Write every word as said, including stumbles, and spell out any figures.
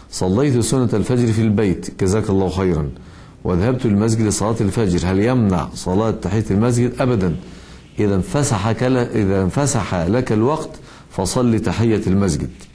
صليت سنة الفجر في البيت جزاك الله خيرا وذهبت للمسجد لصلاة الفجر، هل يمنع صلاة تحية المسجد؟ أبدا، إذا انفسح إذا انفسح لك الوقت فصل تحية المسجد.